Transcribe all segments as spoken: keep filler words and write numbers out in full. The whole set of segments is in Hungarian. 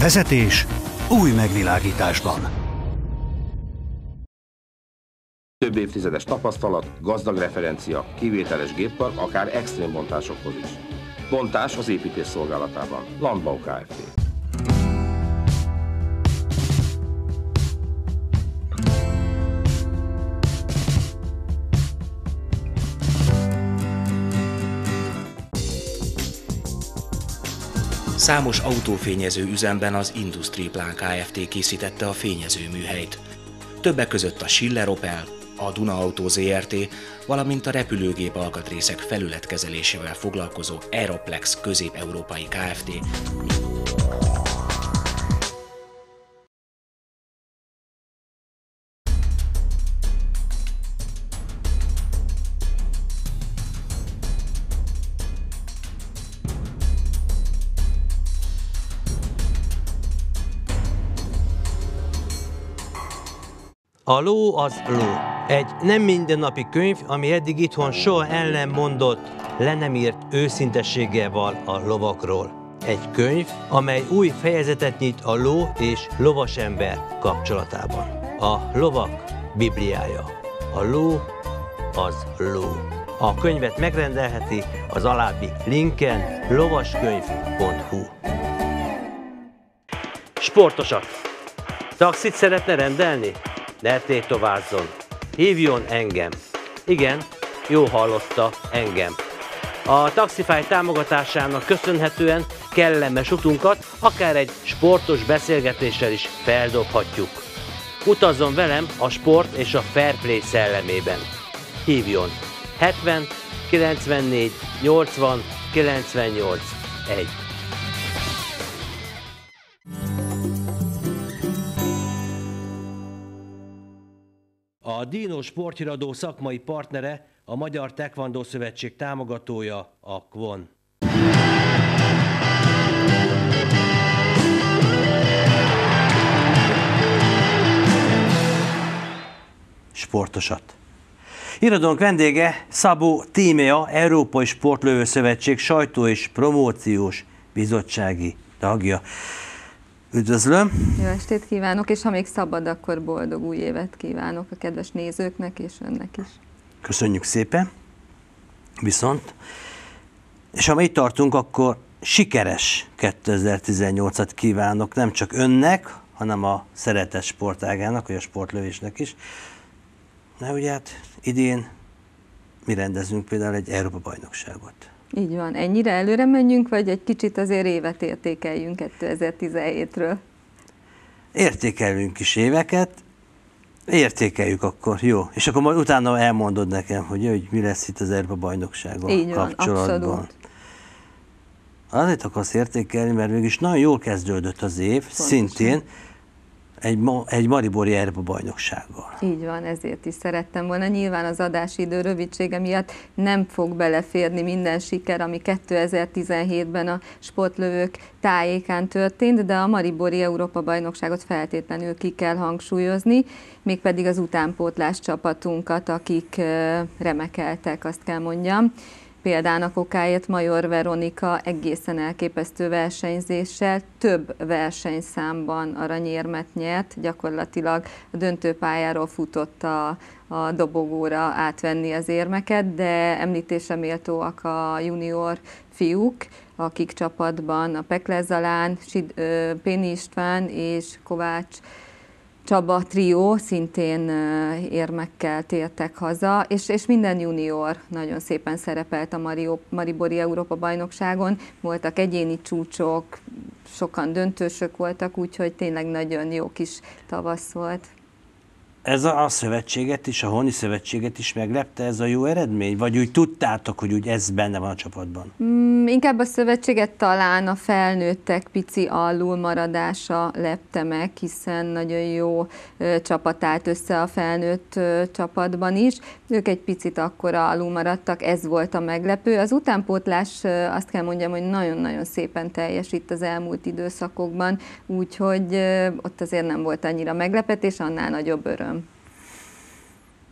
Vezetés új megvilágításban. Több évtizedes tapasztalat, gazdag referencia, kivételes géppark, akár extrém bontásokhoz is. Bontás az építés szolgálatában. Landbau Kft. Számos autófényező üzemben az Industrieplan Kft. Készítette a fényezőműhelyt. Többek között a Schiller Opel, a Duna Auto Zrt., valamint a repülőgép alkatrészek felületkezelésével foglalkozó Aeroplex Közép-Európai Kft. A ló az ló. Egy nem mindennapi könyv, ami eddig itthon soha el nem mondott, le nem írt őszintességgel van a lovakról. Egy könyv, amely új fejezetet nyit a ló és lovasember kapcsolatában. A lovak bibliája. A ló az ló. A könyvet megrendelheti az alábbi linken lovaskönyv pont hu. Sportosat. Taxit szeretne rendelni? Ne tétovázzon. Hívjon engem. Igen, jó hallotta, engem. A Taxify támogatásának köszönhetően kellemes utunkat akár egy sportos beszélgetéssel is feldobhatjuk. Utazzon velem a sport és a fair play szellemében. Hívjon hetven kilencvennégy nyolcvan kilencvennyolc egy. A Dino sporthíradó szakmai partnere, a Magyar Taekwondo Szövetség támogatója, a Kwon. Sportosat. Híradónk vendége Szabó Tímea, Európai Sportlövő Szövetség sajtó- és promóciós bizottsági tagja. Üdvözlöm! Jó estét kívánok, és ha még szabad, akkor boldog új évet kívánok a kedves nézőknek és önnek is. Köszönjük szépen! Viszont, és ha mi itt tartunk, akkor sikeres kétezer-tizennyolcat kívánok nem csak önnek, hanem a szeretett sportágának, vagy a sportlövésnek is. Na ugye hát idén mi rendezünk például egy Európa-bajnokságot. Így van. Ennyire előre menjünk, vagy egy kicsit azért évet értékeljünk kétezer-tizenhétről? Értékelünk is éveket, értékeljük akkor, jó. És akkor majd utána elmondod nekem, hogy, hogy mi lesz itt az Európa-bajnoksággal Így van, kapcsolatban. abszolút. Azért akarsz értékelni, mert mégis nagyon jól kezdődött az év, pontosan. Szintén egy, egy maribori Európa-bajnoksággal. Így van, ezért is szerettem volna. Nyilván az adásidő rövidsége miatt nem fog beleférni minden siker, ami kétezer-tizenhétben a sportlövők tájékán történt, de a maribori Európa-bajnokságot feltétlenül ki kell hangsúlyozni, mégpedig az utánpótlás csapatunkat, akik remekeltek, azt kell mondjam. Példának okáért Major Veronika egészen elképesztő versenyzéssel több versenyszámban aranyérmet nyert, gyakorlatilag a döntőpályáról futott a, a dobogóra átvenni az érmeket, de említésre méltóak a junior fiúk, akik csapatban a Pekler Zalán, Péni István és Kovács Csaba trió szintén érmekkel tértek haza, és, és minden junior nagyon szépen szerepelt a Mario, maribori Európa-bajnokságon. Voltak egyéni csúcsok, sokan döntősök voltak, úgyhogy tényleg nagyon jó kis tavasz volt. Ez a, a szövetséget is, a Honi Szövetséget is meglepte ez a jó eredmény? Vagy úgy tudtátok, hogy úgy ez benne van a csapatban? Mm, inkább a szövetséget talán a felnőttek pici alulmaradása lepte meg, hiszen nagyon jó ö, csapat állt össze a felnőtt ö, csapatban is. Ők egy picit akkora alulmaradtak, ez volt a meglepő. Az utánpótlás ö, azt kell mondjam, hogy nagyon-nagyon szépen teljesít az elmúlt időszakokban, úgyhogy ö, ott azért nem volt annyira meglepetés, annál nagyobb öröm.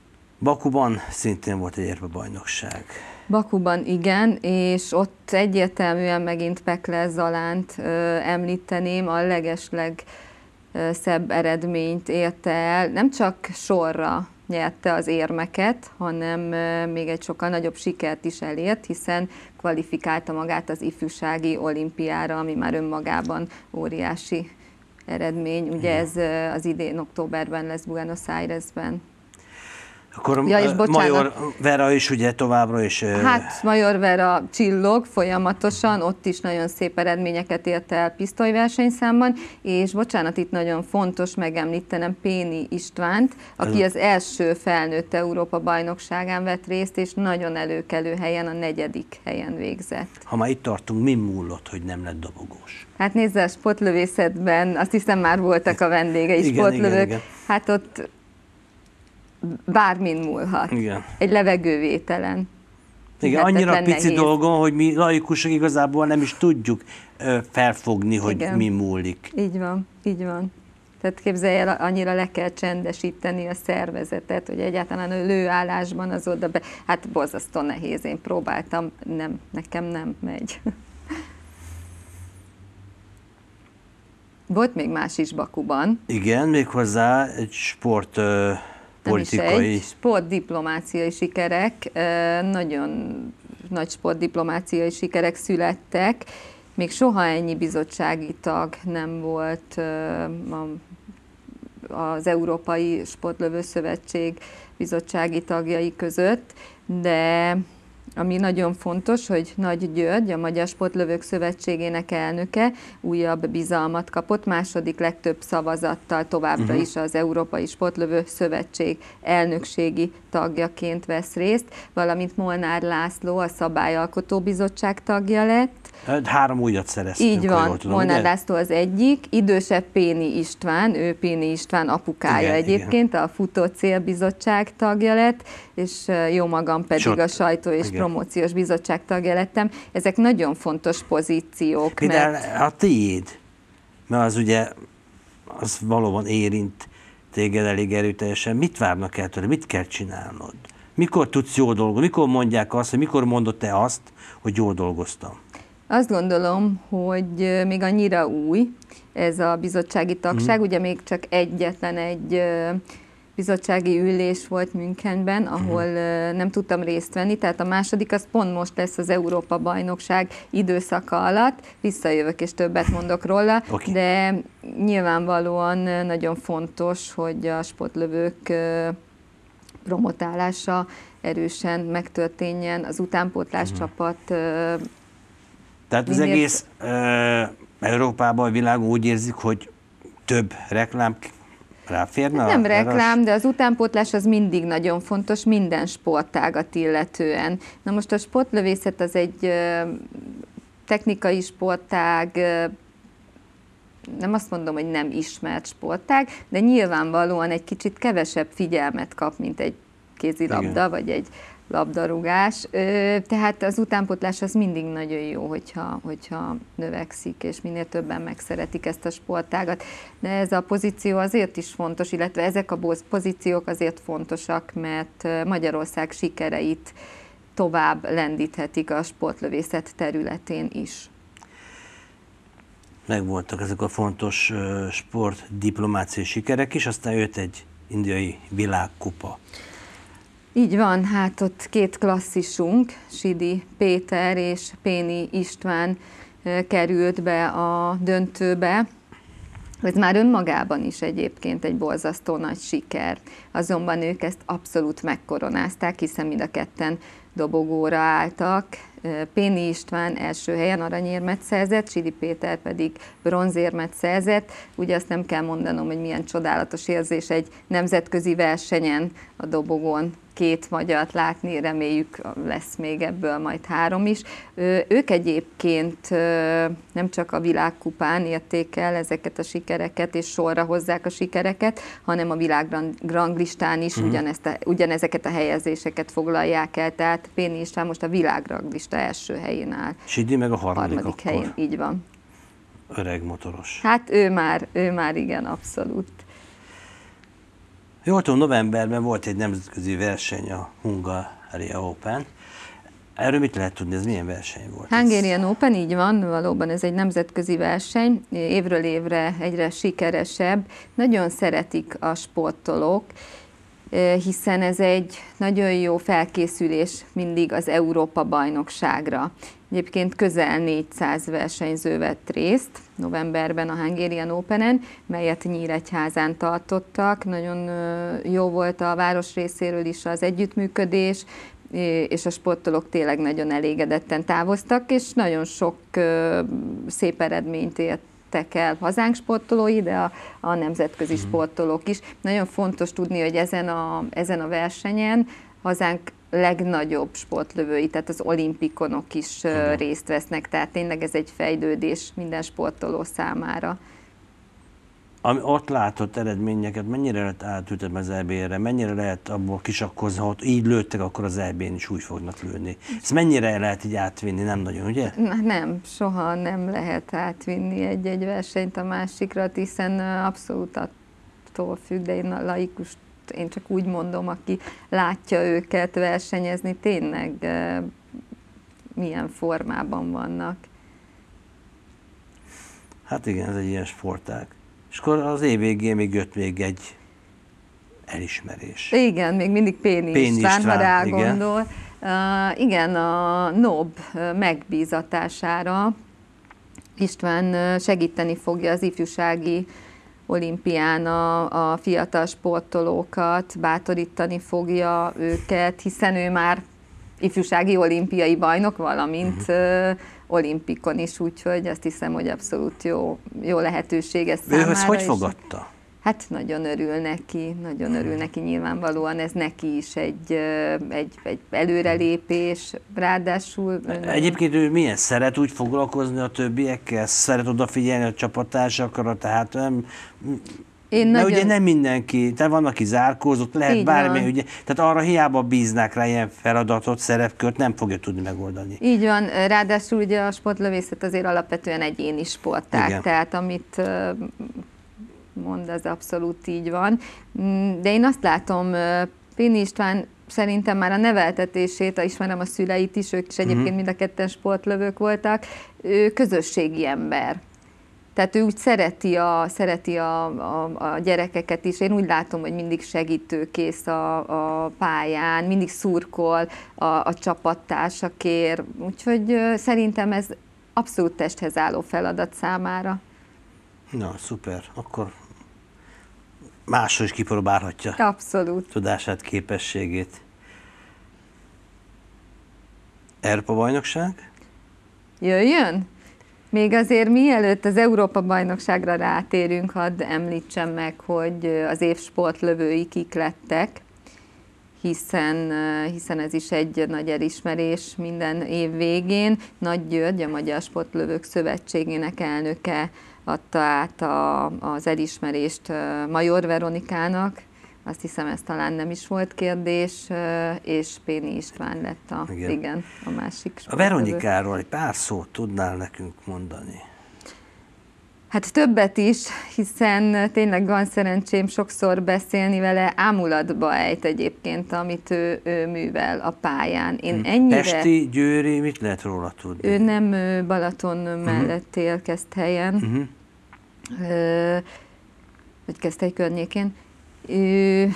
Bakuban szintén volt egy érmebajnokság. Bakuban igen, és ott egyértelműen megint Pekler Zalánt ö, említeném, a legesleg ö, szebb eredményt érte el, nem csak sorra nyerte az érmeket, hanem ö, még egy sokkal nagyobb sikert is elért, hiszen kvalifikálta magát az ifjúsági olimpiára, ami már önmagában óriási eredmény. Ugye ez ö, az idén októberben lesz Buenos Airesben. Akkor ja, és Major Vera is ugye továbbra is... Hát Major Vera csillog folyamatosan, ott is nagyon szép eredményeket ért el pisztolyversenyszámban, és bocsánat, itt nagyon fontos megemlítenem Péni Istvánt, aki az első felnőtt Európa bajnokságán vett részt, és nagyon előkelő helyen, a negyedik helyen végzett. Ha már itt tartunk, mi múlott, hogy nem lett dobogós? Hát nézd, a sportlövészetben, azt hiszem már voltak a vendégei sportlövők, igen, igen. Hát ott bármin múlhat. Igen. Egy levegővételen. Igen, annyira pici nehéz. Dolgon, hogy mi laikusok igazából nem is tudjuk ö, felfogni, hogy igen. mi múlik. Így van, így van. Tehát képzelj el, annyira le kell csendesíteni a szervezetet, hogy egyáltalán a lőállásban az oda be... Hát borzasztó nehéz, én próbáltam, nem, nekem nem megy. Volt még más is Bakuban. Igen, méghozzá egy sport... Ö... politikai. Egy sportdiplomáciai sikerek, nagyon nagy sportdiplomáciai sikerek születtek. Még soha ennyi bizottsági tag nem volt az Európai Sportlövő Szövetség bizottsági tagjai között, de ami nagyon fontos, hogy Nagy György, a Magyar Sportlövők Szövetségének elnöke újabb bizalmat kapott, második legtöbb szavazattal továbbra uh-huh. is az Európai Sportlövő Szövetség elnökségi tagjaként vesz részt, valamint Molnár László a Szabályalkotó Bizottság tagja lett. Három újat szereztünk. Így van, tudom, Molnár ugye? László az egyik, idősebb Péni István, ő Péni István apukája igen, egyébként, igen. a Futó Célbizottság tagja lett, és jó magam pedig Sot, a Sajtó és igen. Promóciós Bizottság tagja lettem. Ezek nagyon fontos pozíciók. Például mert... a tiéd, mert az ugye, az valóban érint téged elég erőteljesen. Mit várnak el tőle? Mit kell csinálnod? Mikor tudsz jól dolgozni? Mikor mondják azt, hogy mikor mondod te azt, hogy jól dolgoztam? Azt gondolom, hogy még annyira új ez a bizottsági tagság, mm. ugye még csak egyetlen egy bizottsági ülés volt Münchenben, ahol mm. nem tudtam részt venni, tehát a második az pont most lesz az Európa-bajnokság időszaka alatt, visszajövök és többet mondok róla, okay. de nyilvánvalóan nagyon fontos, hogy a sportlövők promotálása erősen megtörténjen, az utánpótlás mm. csapat. Tehát az egész uh, Európában, a világon úgy érzik, hogy több reklám ráférne? Hát nem reklám, de az utánpótlás az mindig nagyon fontos, minden sportágat illetően. Na most a sportlövészet az egy uh, technikai sportág, uh, nem azt mondom, hogy nem ismert sportág, de nyilvánvalóan egy kicsit kevesebb figyelmet kap, mint egy kézilabda, igen. vagy egy labdarúgás, tehát az utánpótlás az mindig nagyon jó, hogyha, hogyha növekszik, és minél többen megszeretik ezt a sportágat. De ez a pozíció azért is fontos, illetve ezek a pozíciók azért fontosak, mert Magyarország sikereit tovább lendíthetik a sportlövészet területén is. Megvoltak ezek a fontos sportdiplomáciai sikerek is, aztán jött egy indiai világkupa. Így van, hát ott két klasszisunk, Sidi Péter és Péni István került be a döntőbe. Ez már önmagában is egyébként egy borzasztó nagy siker. Azonban ők ezt abszolút megkoronázták, hiszen mind a ketten dobogóra álltak. Péni István első helyen aranyérmet szerzett, Sidi Péter pedig bronzérmet szerzett. Ugye azt nem kell mondanom, hogy milyen csodálatos érzés egy nemzetközi versenyen a dobogón két magyart látni, reméljük lesz még ebből majd három is. Ők egyébként nem csak a világkupán érték el ezeket a sikereket, és sorra hozzák a sikereket, hanem a világranglistán is uh-huh. ugyanezt a, ugyanezeket a helyezéseket foglalják el, tehát Péni István most a világranglista első helyén áll. Sidi meg a harmadik, harmadik helyén, így van. Öreg motoros. Hát ő már, ő már igen, abszolút. Jól tudom, novemberben volt egy nemzetközi verseny, a Hungaria Open. Erről mit lehet tudni, ez milyen verseny volt? Hungarian Open, így van, valóban ez egy nemzetközi verseny, évről évre egyre sikeresebb. Nagyon szeretik a sportolók, hiszen ez egy nagyon jó felkészülés mindig az Európa-bajnokságra. Egyébként közel négyszáz versenyző vett részt novemberben a Hungarian Openen, melyet Nyíregyházán tartottak. Nagyon jó volt a város részéről is az együttműködés, és a sportolók tényleg nagyon elégedetten távoztak, és nagyon sok szép eredményt értek el hazánk sportolói, de a, a nemzetközi sportolók is. Nagyon fontos tudni, hogy ezen a, ezen a versenyen hazánk legnagyobb sportlövői, tehát az olimpikonok is uh-huh. részt vesznek, tehát tényleg ez egy fejlődés minden sportoló számára. Ami ott látott eredményeket, mennyire lehet átültetni az é bé-re, mennyire lehet abból kisakkozni, ha ott így lőttek, akkor az é bén is úgy fognak lőni. Ezt mennyire lehet így átvinni? Nem nagyon, ugye? Na, nem, soha nem lehet átvinni egy-egy versenyt a másikra, hiszen abszolút attól függ, de én a laikus, én csak úgy mondom, aki látja őket versenyezni, tényleg milyen formában vannak. Hát igen, ez egy ilyen sportág. És akkor az év végén még jött még egy elismerés. Igen, még mindig Péni, Péni István, István, ha rágondol. Igen. Uh, igen, a NOB megbízatására István segíteni fogja az ifjúsági olimpián a, a fiatal sportolókat, bátorítani fogja őket, hiszen ő már ifjúsági olimpiai bajnok, valamint uh-huh. uh, olimpikon is, úgyhogy azt hiszem, hogy abszolút jó, jó lehetőség ez számára. Ő ezt hogy fogadta? Hát nagyon örül neki, nagyon hmm. örül neki nyilvánvalóan, ez neki is egy, egy, egy előrelépés, ráadásul... Egyébként ő milyen szeret úgy foglalkozni a többiekkel, szeret odafigyelni a csapattársakra, tehát nem... Én mert nagyon... ugye nem mindenki, tehát van, aki zárkózott, lehet bármi, ugye, tehát arra hiába bíznák rá ilyen feladatot, szerepkört, nem fogja tudni megoldani. Így van, ráadásul ugye a sportlövészet azért alapvetően egyéni sportág, igen. Tehát amit mond, az abszolút így van. De én azt látom, Péni István szerintem már a neveltetését, ismerem a szüleit is, ők is egyébként uh-huh. mind a ketten sportlövők voltak, ő közösségi ember. Tehát ő úgy szereti a, szereti a, a, a gyerekeket is. Én úgy látom, hogy mindig segítőkész a, a pályán, mindig szurkol a, a csapattársakért. Úgyhogy szerintem ez abszolút testhez álló feladat számára. Na, szuper. Akkor máshol is kipróbálhatja abszolút. Tudását, képességét. Európa-bajnokság? Jöjjön? Még azért mielőtt az Európa-bajnokságra rátérünk, hadd említsem meg, hogy az év sportlövői kik lettek, hiszen, hiszen ez is egy nagy elismerés minden év végén. Nagy György, a Magyar Sportlövők Szövetségének elnöke adta át a, az elismerést Major Veronikának, azt hiszem, ez talán nem is volt kérdés, és Péni István lett a, igen. Igen, a másik sportlövő. A Veronikáról egy pár szót tudnál nekünk mondani? Hát többet is, hiszen tényleg van szerencsém sokszor beszélni vele, ámulatba ejt egyébként, amit ő, ő művel a pályán. Én ennyire... Pesti, győri, mit lehet róla tudni? Ő nem Balaton mellett uh-huh. él Keszthelyen, uh-huh. vagy Keszthely környékén. Ő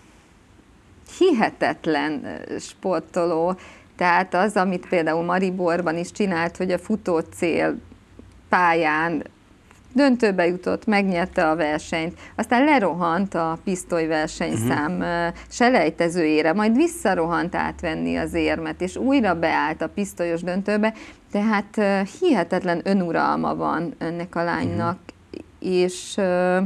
hihetetlen sportoló, tehát az, amit például Mariborban is csinált, hogy a futócél pályán döntőbe jutott, megnyerte a versenyt, aztán lerohant a pisztolyversenyszám uh-huh. selejtezőjére, majd visszarohant átvenni az érmet, és újra beállt a pisztolyos döntőbe, tehát hihetetlen önuralma van ennek a lánynak, uh-huh. és...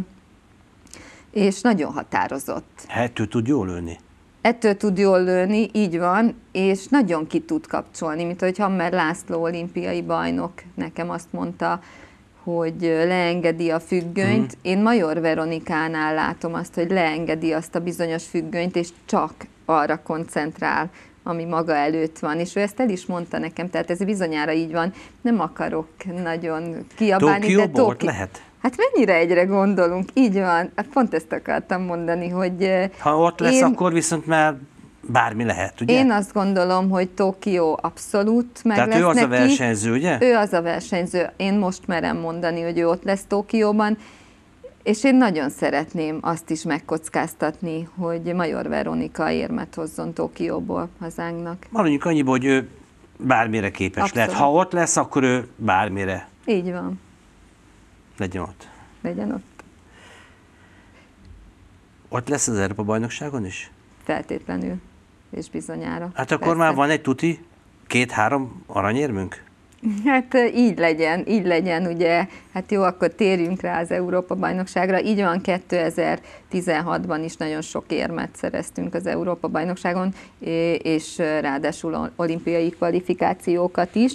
és nagyon határozott. Ettől tud jól lőni? Ettől tud jól lőni, így van, és nagyon ki tud kapcsolni, mint hogy Hammer László olimpiai bajnok nekem azt mondta, hogy leengedi a függönyt. Mm. Én Major Veronikánál látom azt, hogy leengedi azt a bizonyos függönyt, és csak arra koncentrál, ami maga előtt van, és ő ezt el is mondta nekem, tehát ez bizonyára így van, nem akarok nagyon kiabálni, Tokióból de Toki... lehet? Hát mennyire egyre gondolunk, így van, pont ezt akartam mondani, hogy... Ha ott lesz, én, akkor viszont már bármi lehet, ugye? Én azt gondolom, hogy Tokió abszolút meg Tehát lesz ő az neki. a versenyző, ugye? Ő az a versenyző. Én most merem mondani, hogy ő ott lesz Tokióban, és én nagyon szeretném azt is megkockáztatni, hogy Major Veronika érmet hozzon Tokióból hazánknak. Maradjunk annyiból, hogy ő bármire képes abszolút. lehet. Ha ott lesz, akkor ő bármire. Így van. Legyen ott. Legyen ott. Ott lesz az Európa-bajnokságon is? Feltétlenül. És bizonyára. Hát akkor persze. már van egy tuti, két-három aranyérmünk? Hát így legyen, így legyen, ugye, hát jó, akkor térjünk rá az Európa-bajnokságra. Így van, kétezer-tizenhatban is nagyon sok érmet szereztünk az Európa-bajnokságon, és ráadásul olimpiai kvalifikációkat is.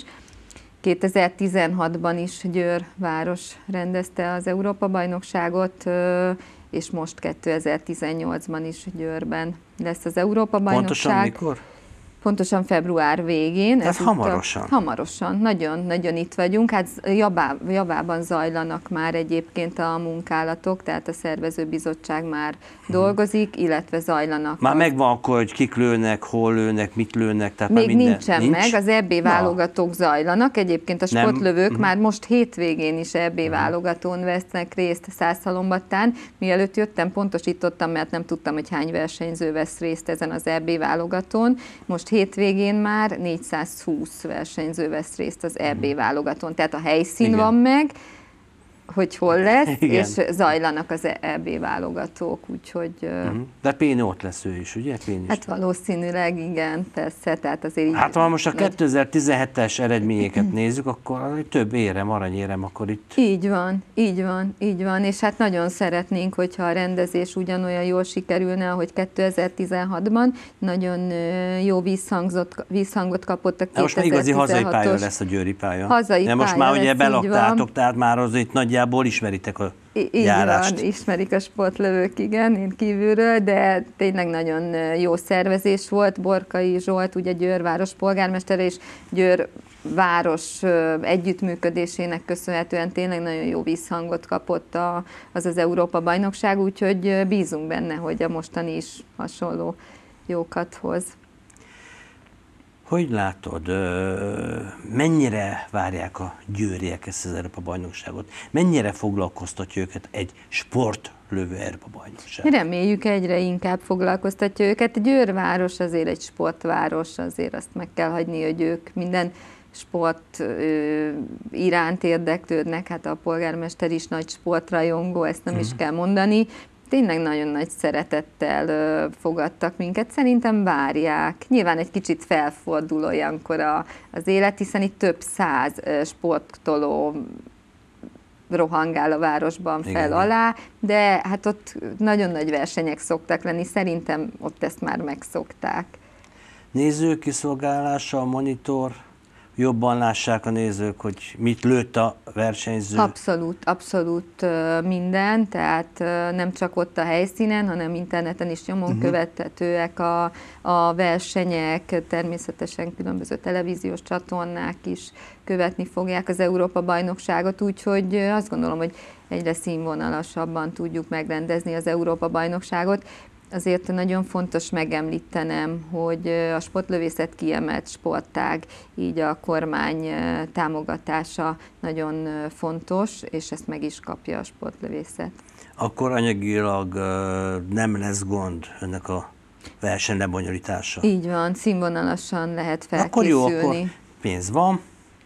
kétezer-tizenhatban is Győr város rendezte az Európa-bajnokságot, és most kétezer-tizennyolcban is Győrben lesz az Európa-bajnokság. Pontosan mikor? Pontosan február végén. Tehát hamarosan. A, hamarosan, nagyon, nagyon itt vagyunk. Hát Jabá, Javában zajlanak már egyébként a munkálatok, tehát a szervezőbizottság már hmm. dolgozik, illetve zajlanak. Már az... megvan akkor, hogy kik lőnek, hol lőnek, mit lőnek, tehát Még már minden nincsen nincs. meg, az é bé válogatók zajlanak, egyébként a sportlövők Nem. már most hétvégén is é bé válogatón vesznek részt Szászhalombattán. Mielőtt jöttem, pontosítottam, mert nem tudtam, hogy hány versenyző vesz részt ezen az é bé válogatón. Most hétvégén már négyszázhúsz versenyző vesz részt az é bé válogatón, tehát a helyszín Igen. van meg, hogy hol lesz, Igen. és zajlanak az é bé válogatók, úgyhogy... Uh-huh. De Péni ott lesz ő is, ugye? Péni Hát valószínűleg igen, persze, tehát azért... Hát ha most a kétezer-tizenhetes eredményeket nézzük, akkor több érem, aranyérem, akkor itt... Így van, így van, így van, és hát nagyon szeretnénk, hogyha a rendezés ugyanolyan jól sikerülne, ahogy kétezer-tizenhatban, nagyon jó visszhangot, visszhangot kapott a kétezer-tizenhatos. Most már igazi hazai pálya lesz a győri pálya. Hazai De most pálya már ugye lesz, belaktátok, tehát már az itt nagyjából ismeritek a Így járást. van, ismerik a sportlövők, igen, én kívülről, de tényleg nagyon jó szervezés volt. Borkai Zsolt, ugye Győr város polgármestere, és Győr város együttműködésének köszönhetően tényleg nagyon jó visszhangot kapott a, az az Európa-bajnokság, úgyhogy bízunk benne, hogy a mostani is hasonló jókat hoz. Hogy látod, mennyire várják a győriek ezt az Európa-bajnokságot? Mennyire foglalkoztatja őket egy sportlövő Európa-bajnokság? Reméljük, egyre inkább foglalkoztatja őket. Győrváros azért egy sportváros, azért azt meg kell hagyni, hogy ők minden sport ö, iránt érdeklődnek, hát a polgármester is nagy sportrajongó, ezt nem uh-huh. is kell mondani. Tényleg nagyon nagy szeretettel ö, fogadtak minket, szerintem várják. Nyilván egy kicsit felfordul olyankor a, az élet, hiszen itt több száz ö, sportoló rohangál a városban fel Igen. alá, de hát ott nagyon nagy versenyek szoktak lenni, szerintem ott ezt már megszokták. Nézőkiszolgálása, a monitor, jobban lássák a nézők, hogy mit lőtt a versenyző? Abszolút, abszolút minden, tehát nem csak ott a helyszínen, hanem interneten is nyomon uh-huh. követhetőek a, a versenyek, természetesen különböző televíziós csatornák is követni fogják az Európa-bajnokságot, úgyhogy azt gondolom, hogy egyre színvonalasabban tudjuk megrendezni az Európa-bajnokságot. Azért nagyon fontos megemlítenem, hogy a sportlövészet kiemelt sportág, így a kormány támogatása nagyon fontos, és ezt meg is kapja a sportlövészet. Akkor anyagilag nem lesz gond ennek a verseny lebonyolítása? Így van, színvonalasan lehet felkészülni. Akkor jó, akkor pénz van,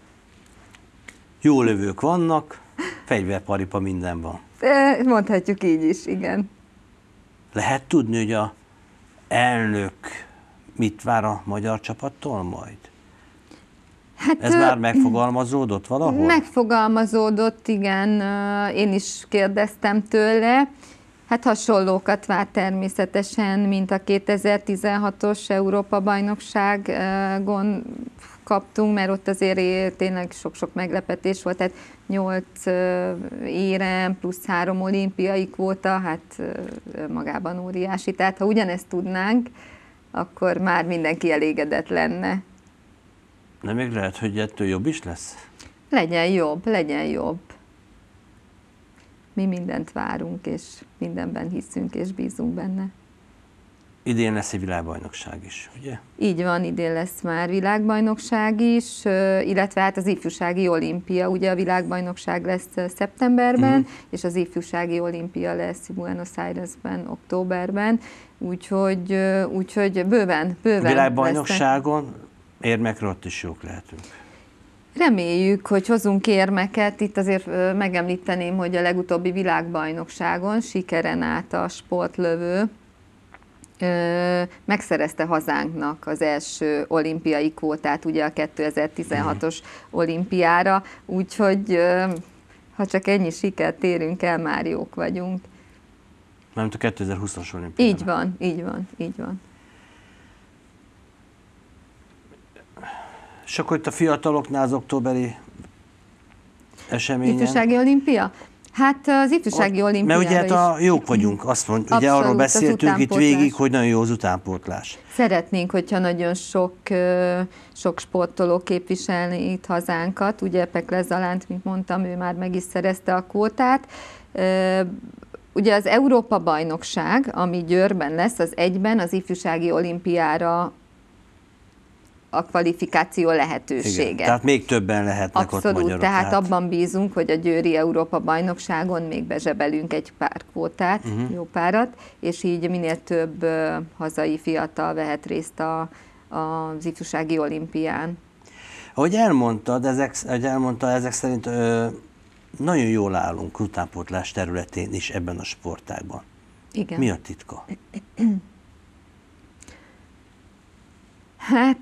jó lövők vannak, fegyverparipa, minden van. Mondhatjuk így is, igen. Lehet tudni, hogy a elnök mit vár a magyar csapattól majd? Hát, Ez már megfogalmazódott valahol? Megfogalmazódott, igen. Én is kérdeztem tőle. Hát hasonlókat vár természetesen, mint a kétezer-tizenhatos Európa-bajnokságon kaptunk, mert ott azért tényleg sok-sok meglepetés volt, tehát nyolc érem plusz három olimpiai kvóta, hát magában óriási. Tehát ha ugyanezt tudnánk, akkor már mindenki elégedett lenne. De még lehet, hogy ettől jobb is lesz? Legyen jobb, legyen jobb. mi mindent várunk, és mindenben hiszünk, és bízunk benne. Idén lesz egy világbajnokság is, ugye? Így van, idén lesz már világbajnokság is, illetve hát az ifjúsági olimpia, ugye a világbajnokság lesz szeptemberben, uh-huh. és az ifjúsági olimpia lesz Buenos Airesben, októberben, úgyhogy, úgyhogy bőven, bőven a világbajnokságon lesznek. Érmekre ott is jók lehetünk. Reméljük, hogy hozunk érmeket. Itt azért megemlíteném, hogy a legutóbbi világbajnokságon sikeren át a sportlövő megszerezte hazánknak az első olimpiai kvótát, ugye a kétezer-tizenhatos olimpiára, úgyhogy ha csak ennyi sikert érünk el, már jók vagyunk. Mármint a kétezer-húszas olimpiára. Így van, így van, így van. És akkor itt a fiataloknál az októberi eseményen? Ifjúsági olimpia? Hát az ifjúsági olimpiára Mert ugye hát a jók vagyunk, azt mondjuk, ugye arról beszéltünk itt végig, hogy nagyon jó az utánpótlás. Szeretnénk, hogyha nagyon sok, sok sportoló képviselni itt hazánkat, ugye Pekle Zalánt, mint mondtam, ő már meg is szerezte a kvótát. Ugye az Európa-bajnokság, ami Győrben lesz, az egyben az ifjúsági olimpiára a kvalifikáció lehetősége. Igen, tehát még többen lehetnek Abszolút, ott magyarok. tehát abban bízunk, hogy a győri Európa-bajnokságon még bezsebelünk egy pár kvótát, uh-huh. jó párat, és így minél több uh, hazai fiatal vehet részt a, az ifjúsági olimpián. Ahogy elmondtad, ezek, ahogy elmondta, ezek szerint ö, nagyon jól állunk utánpótlás területén is ebben a sportágban. Igen. Mi a titka? Hát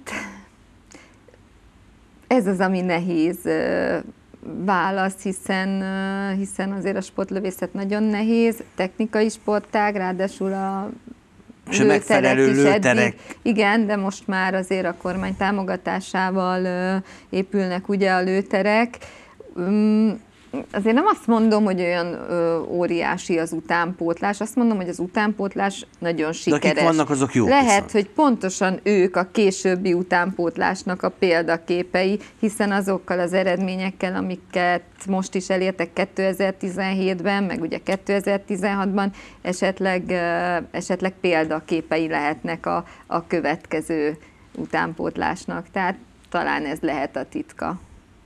ez az, ami nehéz válasz, hiszen, hiszen azért a sportlövészet nagyon nehéz, technikai sportág, ráadásul a és lőterek is lőterek. Eddig. Igen, de most már azért a kormány támogatásával épülnek ugye a lőterek. Azért nem azt mondom, hogy olyan ö, óriási az utánpótlás, azt mondom, hogy az utánpótlás nagyon sikeres. De akik vannak, azok jók. Lehet, viszont. hogy pontosan ők a későbbi utánpótlásnak a példaképei, hiszen azokkal az eredményekkel, amiket most is elértek kétezer-tizenhétben, meg ugye kétezer-tizenhatban, esetleg, ö, esetleg példaképei lehetnek a, a következő utánpótlásnak. Tehát talán ez lehet a titka.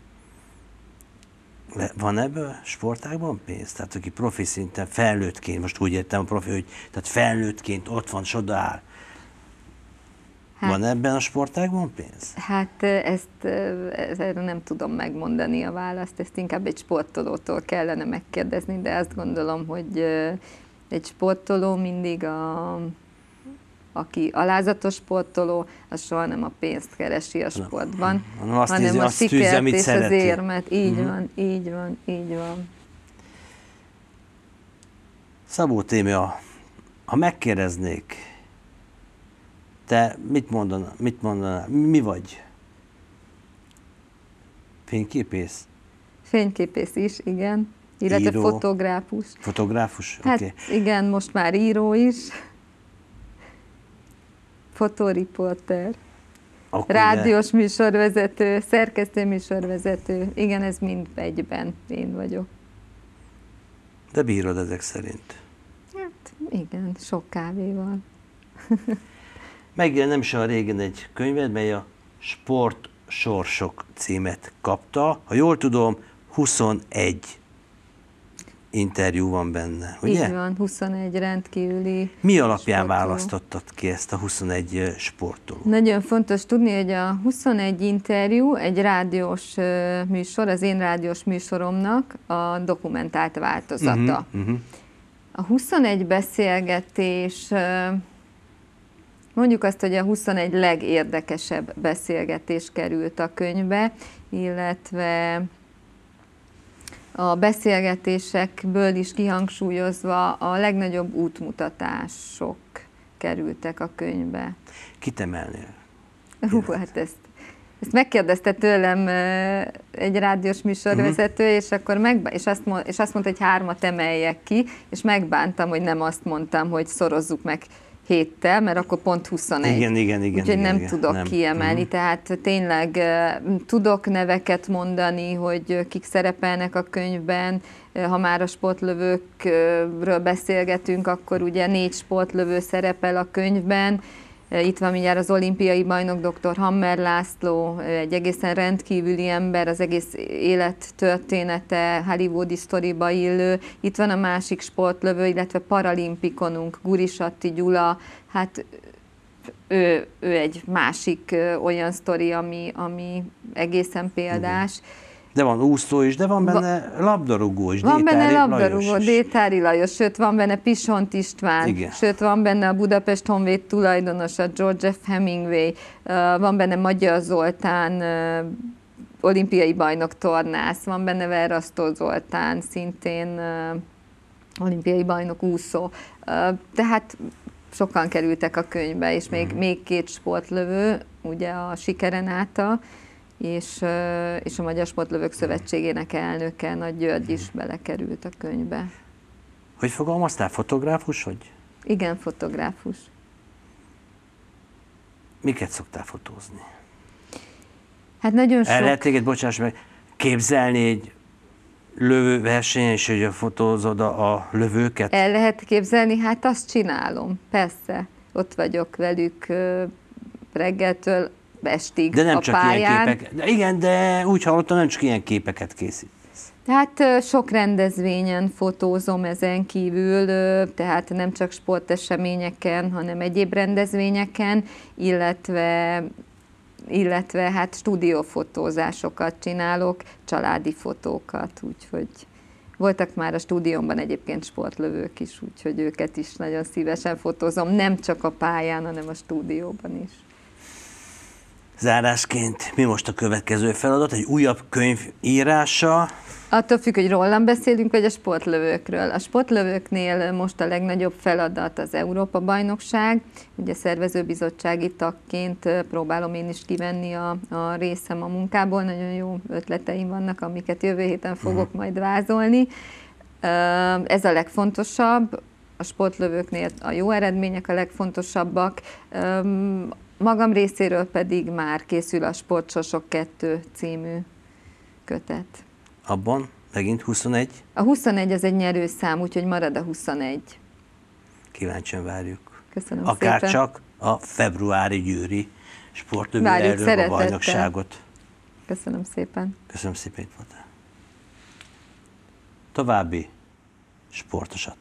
Van ebből sportágban pénz? Tehát aki profi szinten felnőttként, most úgy értem a profi, hogy tehát felnőttként ott van, és odaáll. Hát, van ebben a sportágban pénz? Hát ezt, ezt erre nem tudom megmondani a választ, ezt inkább egy sportolótól kellene megkérdezni, de azt gondolom, hogy egy sportoló mindig a... aki alázatos sportoló, az soha nem a pénzt keresi a sportban, hanem, azt hanem nézi, a azt sikert tűzze, amit és szereti. az érmet. Így uh-huh. van, így van, így van. Szabó Témia, ha megkérdeznék, te mit mondanál, mit mondanál, mi vagy? Fényképész? Fényképész is, igen. Illetve író, fotográfus. Fotográfus? Hát okay. igen, most már író is. Fotóriporter, Akkor rádiós de... műsorvezető, szerkesztő műsorvezető. Igen, ez mind egyben én vagyok. De bírod ezek szerint? Hát igen, sok kávéval. Megjelent nem is olyan régen egy könyved, mely a Sport Sorsok címet kapta. Ha jól tudom, huszonegy interjú van benne, ugye? Így van, huszonegy rendkívüli Mi alapján sportoló. Választottad ki ezt a huszonegy sportolót? Nagyon fontos tudni, hogy a huszonegy interjú egy rádiós műsor, az én rádiós műsoromnak a dokumentált változata. Uh-huh, uh-huh. A huszonegy beszélgetés, mondjuk azt, hogy a huszonegy legérdekesebb beszélgetés került a könyvbe, illetve a beszélgetésekből is kihangsúlyozva a legnagyobb útmutatások kerültek a könyvbe. Kit emelnél? Hú, hát ezt, ezt megkérdezte tőlem egy rádiós műsorvezető, uh-huh. és akkor megbá- és azt, mond- és azt mondta, hogy hármat emeljek ki, és megbántam, hogy nem azt mondtam, hogy szorozzuk meg héttel, mert akkor pont huszonegy. Igen, igen, igen. Úgyhogy igen, nem igen, tudok nem. kiemelni, Uh-huh. tehát tényleg tudok neveket mondani, hogy kik szerepelnek a könyvben. Ha már a sportlövőkről beszélgetünk, akkor ugye négy sportlövő szerepel a könyvben. Itt van mindjárt az olimpiai bajnok doktor Hammer László, egy egészen rendkívüli ember, az egész élettörténete hollywoodi sztoriba illő. Itt van a másik sportlövő, illetve paralimpikonunk, Guris Atti Gyula. Hát ő, ő egy másik olyan sztori, ami, ami egészen példás. De van úszó is, de van benne labdarúgó is. Van benne labdarúgó, Lajos Détári Lajos, sőt van benne Pisont István, igen. Sőt van benne a Budapest Honvéd tulajdonosa, George F. Hemingway, van benne Magyar Zoltán, olimpiai bajnok tornász, van benne Verrasztó Zoltán, szintén olimpiai bajnok úszó. Tehát sokan kerültek a könyvbe, és még, mm. még két sportlövő, ugye a Sikerenáta, és, és a Magyar Sportlövők Szövetségének elnöke, Nagy György is belekerült a könyvbe. Hogy fogalmaztál? Fotográfus, hogy? Igen, fotográfus. Miket szoktál fotózni? Hát nagyon sok... El lehet téged, bocsáss meg, képzelni egy lövőversenyen, és hogy fotózod a, a lövőket? El lehet képzelni, hát azt csinálom, persze. Ott vagyok velük reggeltől estig de nem a csak pályán. Ilyen képek. De igen, de úgy hallottam, nem csak ilyen képeket készítesz. Tehát sok rendezvényen fotózom ezen kívül, tehát nem csak sporteseményeken, hanem egyéb rendezvényeken, illetve, illetve hát stúdiófotózásokat csinálok, családi fotókat, úgyhogy voltak már a stúdiómban egyébként sportlövők is, úgyhogy őket is nagyon szívesen fotózom, nem csak a pályán, hanem a stúdióban is. Zárásként mi most a következő feladat? Egy újabb könyv írása? Attól függ, hogy rólam beszélünk, vagy a sportlövőkről. A sportlövőknél most a legnagyobb feladat az Európa-bajnokság. Ugye szervezőbizottsági tagként próbálom én is kivenni a, a részem a munkából. Nagyon jó ötleteim vannak, amiket jövő héten fogok uh-huh. majd vázolni. Ez a legfontosabb. A sportlövőknél a jó eredmények a legfontosabbak. Magam részéről pedig már készül a Sportsosok kettő című kötet. Abban megint huszonegy? A huszonegy az egy nyerőszám, úgyhogy marad a huszonegy. Kíváncsian várjuk. Köszönöm Akár szépen. csak a februári győri sportlövő erő a bajnokságot. Köszönöm szépen. Köszönöm szépen, itt voltál. További sportosat.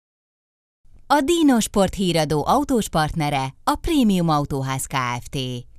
A Dino Sport híradó autós partnere a Prémium Autóház Kft.